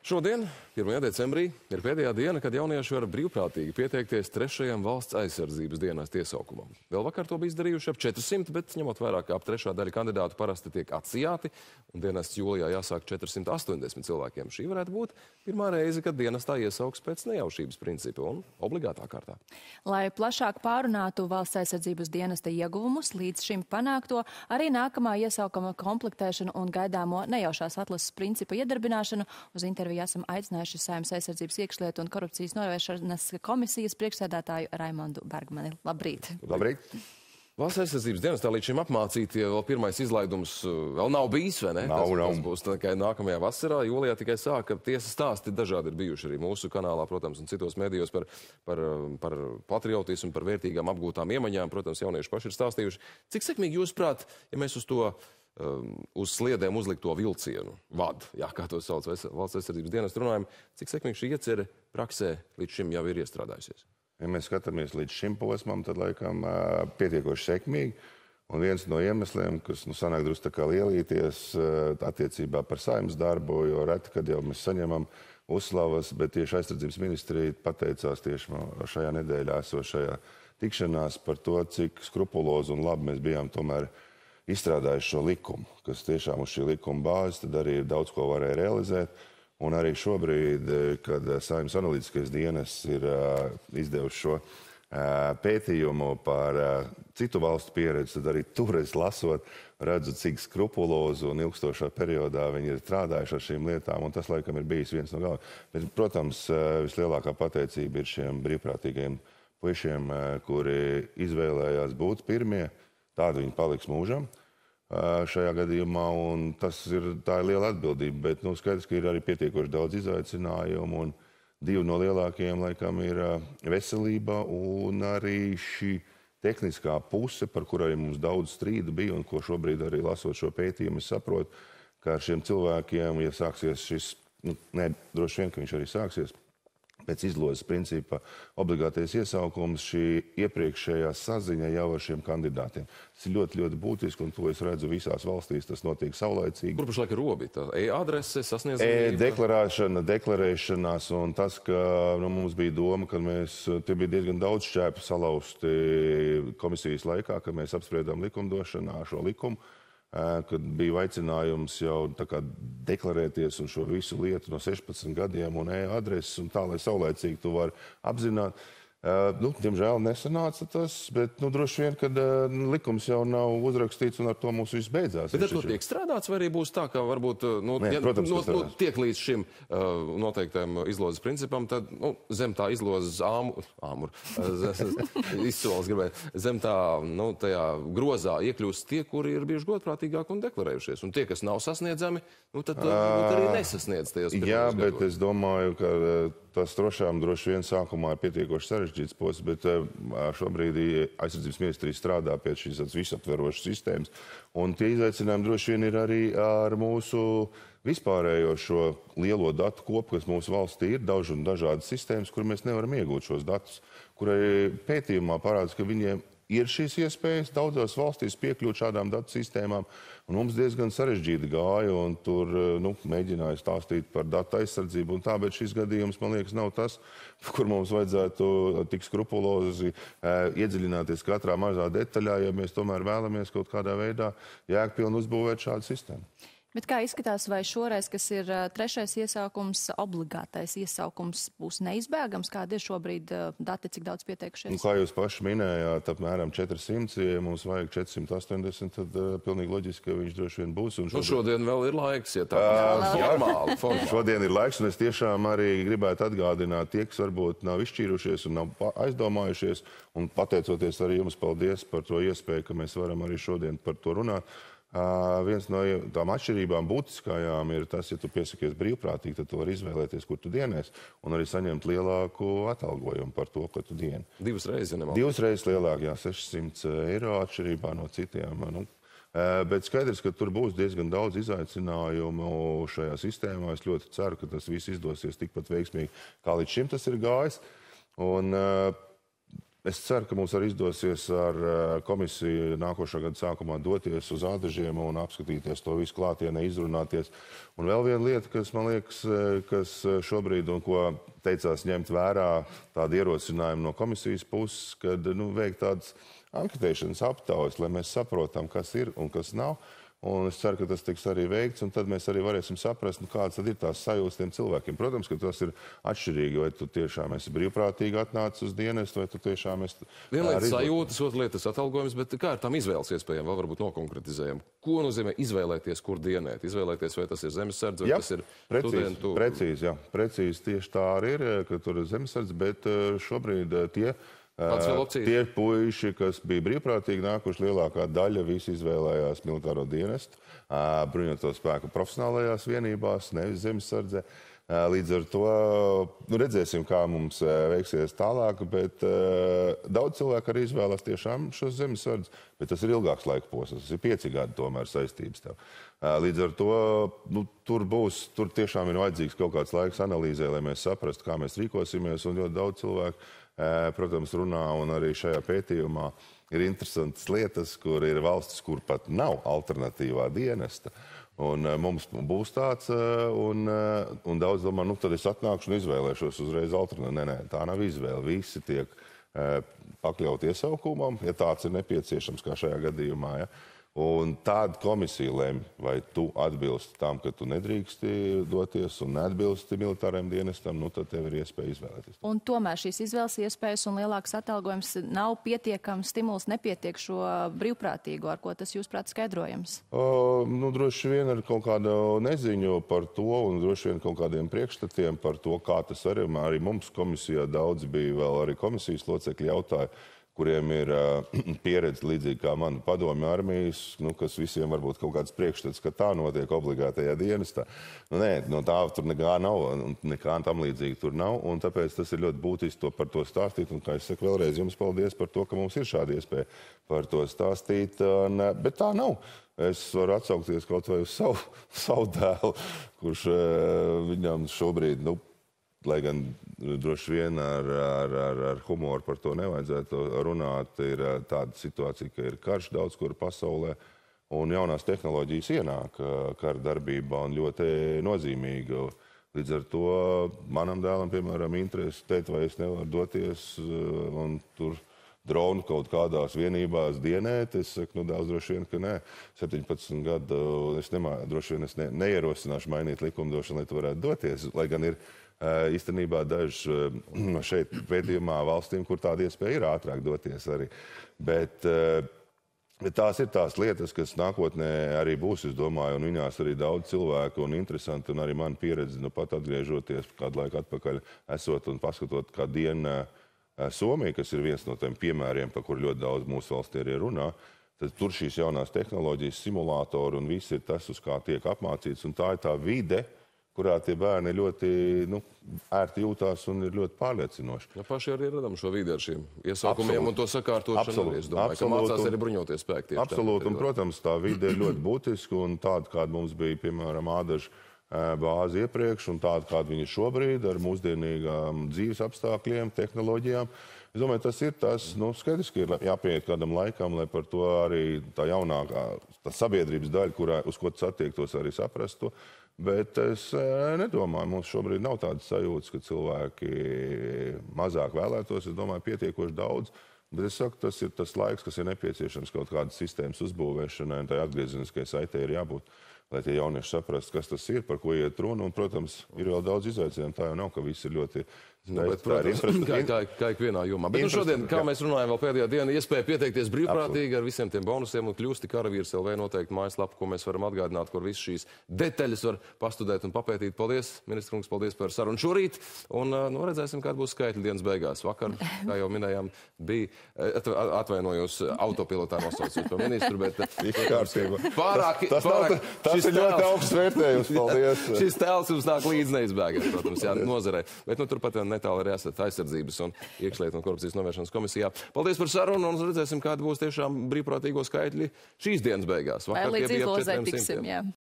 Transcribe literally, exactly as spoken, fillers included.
Šodien, pirmajā decembrī, ir pēdējā diena, kad jaunieši var brīvprātīgi pieteikties trešajam valsts aizsardzības dienesta iesaukumam. Vēl vakar to bija izdarījuši ap četrsimt, bet ņemot vērā, ka ap trešā daļa kandidātu parasti tiek atsijāti, un dienests jūlijā jāsāk četrsimt astoņdesmit cilvēkiem. Šī varētu būt pirmā reize, kad dienestā iesauks pēc nejaušības principa un obligātā kārtā. Lai plašāk pārunātu valsts aizsardzības dienesta ieguvumus, līdz šim panākto, arī nākamā iesaukuma komplektēšanu un gaidāmo nejaušās atlases principa iedarbināšanu uz interviju esam aicinājuši Saeimas aizsardzības iekšlietu un korupcijas novēršanas komisijas priekšsēdētāju Raimondu Bergmani. Labrīt! Labrīt! Valsts aizsardzības dienestā līdz šim apmācītie vēl pirmais izlaidums vēl nav bijis, vai ne? Nav, tas, nav. tas būs tikai nākamajā vasarā. Jūlijā tikai sāka tiesas stāsti dažādi ir bijuši arī mūsu kanālā, protams, un citos medijos par, par, par patriotismu, par vērtīgām apgūtām iemaņām. Protams, jaunieši paši ir stāstījuši. Cik sekmīgi jūs prāt, ja mēs uz to um, uz sliedēm uzlikto vilcienu vadu, jā, kā to sauc valsts aizsardzības dienestu runājam, cik sekmīgi šī iecere praksē līdz šim jau ir iestrādājusies? Ja mēs skatāmies līdz šim posmam, tad laikam pietiekoši sekmīgi. Un viens no iemesliem, kas nu, sanāk drusku tā kā lielīties attiecībā par Saeimas darbu, jo reti, kad jau mēs saņemam uzslavas, bet tieši aizsardzības ministrija pateicās tieši šajā nedēļā esošajā tikšanās par to, cik skrupulozi un labi mēs bijām tomēr izstrādājuši šo likumu, kas tiešām uz šī likuma bāzes tad arī daudz ko varēja realizēt. Un arī šobrīd, kad Saeimas analītiskais dienests ir uh, izdevuši šo uh, pētījumu par uh, citu valstu pieredzi, tad arī tur es lasot, redzu, cik skrupulozu un ilgstošā periodā viņi ir strādājuši ar šīm lietām, un tas laikam ir bijis viens no galvenajiem. Bet, protams, uh, vislielākā pateicība ir šiem brīvprātīgiem puišiem, uh, kuri izvēlējās būt pirmie, tādi viņi paliks mūžam šajā gadījumā, un tas ir, tā ir liela atbildība, bet nu, skaidrs, ka ir arī pietiekoši daudz izaicinājumu, un divi no lielākajiem, laikam, ir veselība un arī šī tehniskā puse, par kur arī mums daudz strīdu bija, un ko šobrīd arī lasot šo pētījumu, es saprotu, ka ar šiem cilvēkiem, ja sāksies šis, nu, ne, droši vien, ka viņš arī sāksies, pēc izlozes principa obligātais iesaukums, šī iepriekšējā saziņa jau ar šiem kandidātiem. Tas ir ļoti, ļoti būtiski, un to es redzu visās valstīs, tas notiek saulaicīgi. Kur pašlaik ir robi? E-adrese, sasniedzamība? E-deklarēšana, deklarēšanās, un tas, ka nu, mums bija doma, ka mēs, te bija diezgan daudz šķēpu salausti komisijas laikā, kad mēs apspriedām likumdošanā šo likumu, kad bija aicinājums jau tā kā deklarēties un šo visu lietu no sešpadsmit gadiem un e-adreses un tā, lai saulēcīgi tu vari apzināt. Uh, nu, diemžēl nesanāca tas, bet nu, droši vien, kad uh, likums jau nav uzrakstīts un ar to mums viss beidzās. Bet ar to tiek strādāts, vai arī būs tā, ka varbūt nu, Nē, ja, protams, no, no, nu, tiek līdz šim uh, noteiktajam izlozes principam, tad nu, zem tā izlozes āmur, āmur, izsoles gribēt, zem tā nu, tajā grozā iekļūst tie, kuri ir bijuši godprātīgāki un deklarējušies. Un tie, kas nav sasniedzami, nu, tad, tad arī nesasniedz tajos pirmos Jā, bet gados. es domāju, ka tas drošām droši vien sākumā ir pietiekoši sarežģīts posms, bet šobrīd aizsardzības ministrija strādā pie šīs visaptverošas sistēmas. Un tie izaicinājumi droši vien ir arī ar mūsu vispārējo šo lielo datu kopu, kas mūsu valstī ir, daudz un dažādas sistēmas, kur mēs nevaram iegūt šos datus, kurai pētījumā parādas, ka viņiem ir šīs iespējas daudzās valstīs piekļūt šādām datu sistēmām, un mums diezgan sarežģīti gāja, un tur nu, mēģināja stāstīt par datu aizsardzību un tā, bet šis gadījums, man liekas, nav tas, kur mums vajadzētu tik skrupulozi iedziļināties katrā mazā detaļā, ja mēs tomēr vēlamies kaut kādā veidā jēgpilni uzbūvēt šādu sistēmu. Bet kā izskatās, vai šoreiz, kas ir trešais iesaukums, obligātais iesaukums būs neizbēgams? Kādi ir šobrīd dati, cik daudz pieteikušies? Un, kā jūs paši minējāt, apmēram četrsimt, ja mums vajag četrsimt astoņdesmit, tad uh, pilnīgi loģiski, ka viņš droši vien būs. Un šodien... Nu, šodien vēl ir laiks, ja tā uh, formāli, formāli. Šodien ir laiks, un es tiešām arī gribētu atgādināt tie, kas varbūt nav izšķīrušies un nav aizdomājušies, un pateicoties arī jums paldies par to iespēju, ka mēs varam arī šodien par to runāt. Uh, viens no tām atšķirībām būtiskajām ir tas, ja tu piesakies brīvprātīgi, tad tu vari izvēlēties, kur tu dienēs, un arī saņemt lielāku atalgojumu par to, ka tu dieni. Divas reizes, ja nemaldos. Divas reizes lielāk, jā, sešsimt eiro atšķirībā no citiem. Nu. Uh, bet skaidrs, ka tur būs diezgan daudz izaicinājumu šajā sistēmā. Es ļoti ceru, ka tas viss izdosies tikpat veiksmīgi, kā līdz šim tas ir gājis. Un, uh, Es ceru, ka mums arī izdosies ar komisiju nākošā gada sākumā doties uz Ādažiem un apskatīties to visu klātienē, izrunāties. Un vēl viena lieta, kas man liekas, kas šobrīd un ko teicās ņemt vērā tādu ierosinājumu no komisijas puses, kad nu, veikt tādas anketēšanas aptaujas, lai mēs saprotam, kas ir un kas nav. Un es ceru, ka tas tiks arī veikts, un tad mēs arī varēsim saprast, nu, kāds tad ir tās sajūtas tiem cilvēkiem. Protams, ka tas ir atšķirīgi, vai tu tiešām esi brīvprātīgi atnācis uz dienestu, vai tu tiešām esi... Viena lieta sajūtas, otra lieta atalgojums, bet kā ar tām izvēles iespējām vēl varbūt nokonkretizējam? Ko nozīmē izvēlēties, kur dienēt? Izvēlēties, vai tas ir zemesardze, vai jā, tas ir precīzi, studentu... Precīzi, jā. Precīzi tieši tā arī ir, ka tur ir zemesardze, bet šobrīd tie... Tie puiši, kas bija brīvprātīgi nākuši, lielākā daļa visi izvēlējās militāro dienestu, bruņoto spēku profesionālajās vienībās, nevis zemesardze. Līdz ar to nu, redzēsim, kā mums veiksies tālāk, bet daudz cilvēku arī izvēlās tiešām šos zemesardze, bet tas ir ilgāks laika posms, tas ir pieci gadi tomēr saistības tev. Līdz ar to nu, tur būs, tur tiešām ir vajadzīgs kaut kāds laiks analīzē, lai mēs saprastu, kā mēs rīkosimies, un ļoti daudz cilvēku, protams, runā, un arī šajā pētījumā ir interesantas lietas, kur ir valstis, kur pat nav alternatīvā dienesta. Un mums būs tāds, un, un daudz domā, nu tad es atnākšu un izvēlēšos uzreiz alternatīvu. Nē, nē, tā nav izvēle. Visi tiek pakļaut iesaukumam, ja tāds ir nepieciešams, kā šajā gadījumā. Ja? Un tāda komisija lemj, vai tu atbilsti tam, ka tu nedrīksti doties un neatbilsti militārajam dienestam, nu tad tev ir iespēja izvēlēties. Un tomēr šīs izvēles iespējas un lielāks atalgojums nav pietiekams stimuls, nepietiek šo brīvprātīgo, ar ko tas, jūsuprāt, skaidrojams? Uh, nu, droši vien ar kaut kādu neziņu par to un droši vien kaut kādiem priekšstatiem par to, kā tas arī, arī mums komisijā daudz bija vēl arī komisijas locekļi jautāja, kuriem ir uh, pieredze līdzīgi kā mana padomju armijas, nu, kas visiem varbūt kaut kāds priekšstats, ka tā notiek obligātajā dienestā. Nu, nē, no tā tur nekā nav, nekā tam līdzīgi tur nav, un tāpēc tas ir ļoti būtiski to par to stāstīt, un kā es saku vēlreiz, jums paldies par to, ka mums ir šāda iespēja par to stāstīt, un, bet tā nav. Es varu atsaukties kaut vai uz savu, savu dēlu, kurš uh, viņam šobrīd, nu, lai gan droši vien ar, ar, ar, ar humoru par to nevajadzētu runāt, ir tāda situācija, ka ir karš daudz kur pasaulē, un jaunās tehnoloģijas ienāk kara darbībā un ļoti nozīmīgi. Līdz ar to manam dēlam, piemēram, interesi teikt, vai es nevaru doties un tur dronu kaut kādās vienībās dienēt. Es saku, nu, dēls droši vien, ka nē. septiņpadsmit gadu es nemā, droši vien es ne, neierosināšu mainīt likumdošanu, lai tu varētu doties, lai gan ir īstenībā daži šeit pētījumā valstīm, kur tāda iespēja ir ātrāk doties arī. Bet, bet tās ir tās lietas, kas nākotnē arī būs, es domāju, un viņās arī daudz cilvēku un interesanti, un arī man pieredze, nu pat atgriežoties kādu laiku atpakaļ, esot un paskatot kā dienu Somija, kas ir viens no tiem piemēriem, par kur ļoti daudz mūsu valstī arī runā, tad tur šīs jaunās tehnoloģijas, simulātori un viss ir tas, uz kā tiek apmācīts, un tā ir tā vide, kurā tie bērni ļoti nu, ērti jūtās un ir ļoti pārliecinoši. Ja paši arī radam šo vidi ar šiem iesaukumiem absolut, un to sakārtošanu. Absolut, es domāju, absolut, ka mācās arī bruņoties spēki. Absolūti, un, protams, tā vide ir ļoti būtiska, un tāda, kāda mums bija, piemēram, Ādažu bāzi iepriekš, un tāda, kāda viņi ir šobrīd, ar mūsdienīgām dzīves apstākļiem, tehnoloģijām. Es domāju, tas ir tas, nu, skaidrs, ka ir jāpieiet kādam laikam, lai par to arī tā jaunākā tā sabiedrības daļa, kurā, uz ko tas attiektos, arī saprastu. Bet es nedomāju, mums šobrīd nav tādas sajūtas, ka cilvēki mazāk vēlētos. Es domāju, pietiekoši daudz. Bet es saku, tas ir tas laiks, kas ir nepieciešams kaut kādas sistēmas uzbūvēšanai, un tai atgriezeniskai saitei ir jābūt, lai tie jaunieši saprastu, kas tas ir, par ko iet runa. Un, protams, ir vēl daudz izaicinājumu. Tā jau nav, ka viss ir ļoti... Nu, bet, protams, kā, kā, kā ikvienā jomā. Bet nu, šodien, kā jā. Mēs runājam vēl pēdējā diena, iespēja pieteikties brīvprātīgi Absolut. Ar visiem tiem bonusiem un kļūsti karavīrs L V noteikti mājaslapu, ko mēs varam atgādināt, kur visas šīs detaļas var pastudēt un papētīt. Paldies, ministra kungs, paldies par sarunu šorīt. Un nu, redzēsim, kāda būs skaitļi dienas beigās. Vakar, kā jau minējām, bija atvainojos autopilotā nosaucot par ministru, bet pārāk... Tas, pārāk, nav, tas ir ļoti augsts vērtējums, paldies. Šis tēls jums nāk līdz neizbēgam, protams, jā, nozarē. Bet nu, turpat netāli arī esat aizsardzības un iekšlietu un korupcijas novēršanas komisijā. Paldies par sarunu un redzēsim, kāda būs tiešām brīvprātīgo skaitļi šīs dienas beigās. Vakar Vai līdz izlozē tiksim, jā.